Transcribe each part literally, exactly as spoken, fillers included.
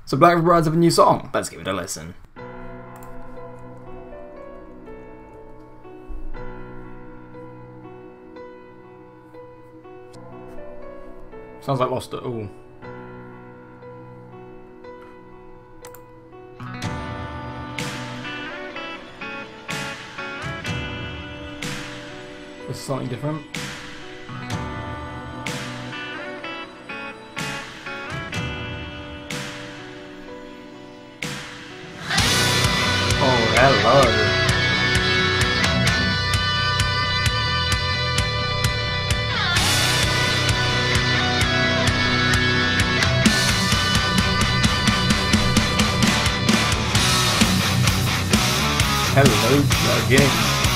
So Black River Brides have a new song. Let's give it a listen. Sounds like Lost at All. This is something different. Oh, hello. Hello again.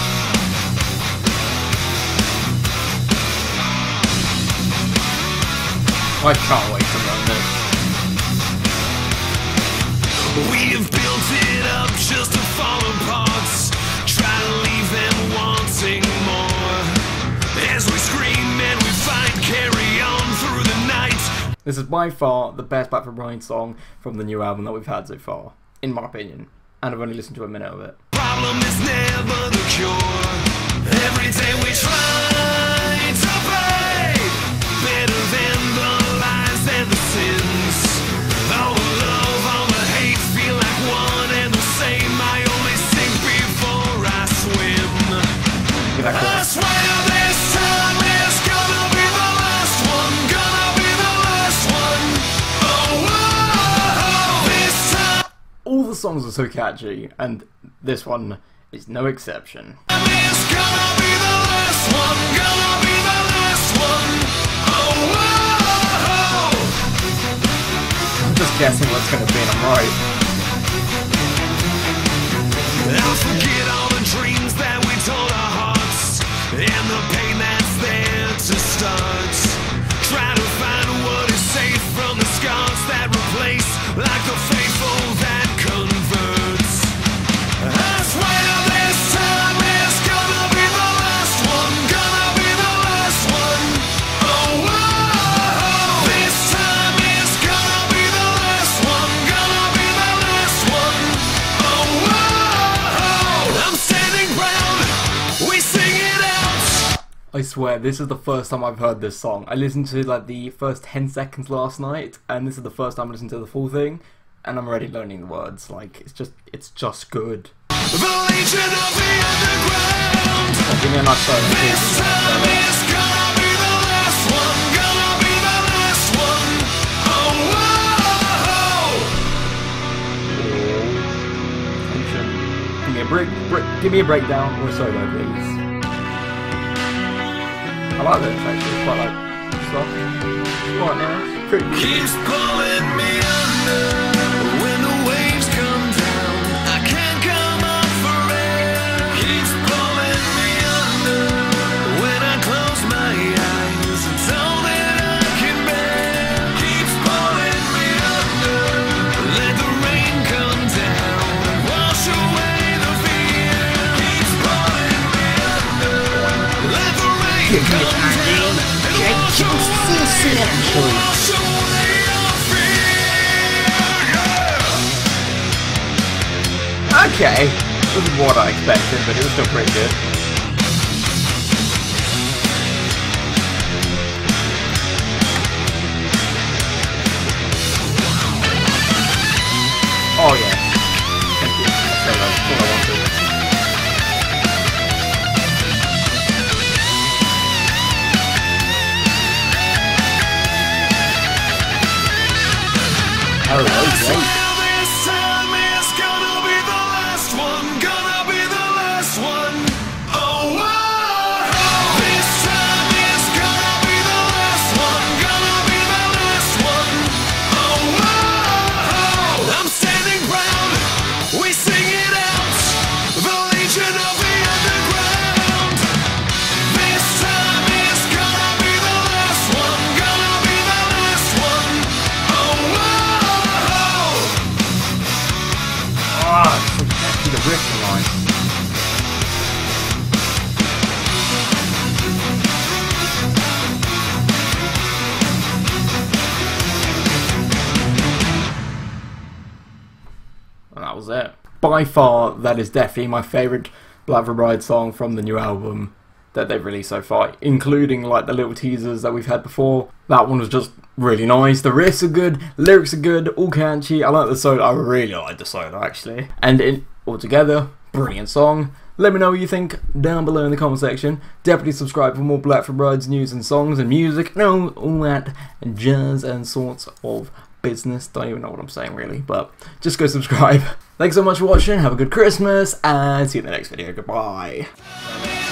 I can't wait to run this. We've built it up just to fall apart. Try to leave them wanting more. As we scream and we fight, carry on through the night. This is by far the best Black River Brides song from the new album that we've had so far, in my opinion. And I've only listened to a minute of it. Problem is never the cure. Every day we try to pray better than the lies and the sins. All the love, all the hate feel like one and the same. I only sink before I swim. I swear this time is gonna be the last one. Gonna be the last one. Oh, whoa, this time. All the songs are so catchy, and this one is no exception. It's gonna be the last one, gonna be the last one. Oh, whoa. I'm just guessing what's gonna be, and I'm right. I'll forget all the dreams that we told our hearts, and the pain that's there to start. Try to find what is safe from the scars that replace, like the faithful that converts. I swear this time is gonna be the last one, gonna be the last one. Oh, whoa. This time is gonna be the last one, gonna be the last one. Oh, whoa. I'm standing round, we sing it out. I swear, this is the first time I've heard this song. I listened to like the first ten seconds last night, and this is the first time I listened to the full thing, and I'm already learning the words. Like, it's just, it's just good. The Legion of the Underground. Oh, give me a nice solo. This time is gonna be the last one, gonna be the last one. Oh, whoa. Tension. Give me a break, break, give me a breakdown or a solo, please. I like this actually. It's quite like soft. It's quite nice. Pretty good. Keeps pulling me under when the waves come down. I can't come up for air. Keeps pulling me under when I close my eyes. It's all that I can bear. Keeps pulling me under. Let the rain come down and wash away the fear. Keeps pulling me under. Let the rain come down and wash away, wash away your fear. Yeah. Okay. This is what I expected, but it was still pretty good. Oh yeah. Thank you. Okay, that's all I wanted. Hello, Jake. This time is gonna be the last one, gonna be the last one. Oh, whoa. This time is gonna be the last one, gonna be the last one. Oh, whoa. I'm standing round, we sing it out. The Legion of the Underground. This time is gonna be the last one, gonna be the last one. Oh, whoa. Ah, it's so catchy, the riff line. was it. By far, that is definitely my favourite Black Veil Bride song from the new album that they've released so far, including like the little teasers that we've had before. That one was just really nice. The riffs are good, lyrics are good, all catchy. I like the solo. I really like the solo actually. And in altogether, brilliant song. Let me know what you think down below in the comment section. Definitely subscribe for more Black Veil Bride's news and songs and music. No, all that jazz and sorts of business. Don't even know what I'm saying really, but just go subscribe. Thanks so much for watching. Have a good Christmas and see you in the next video. Goodbye.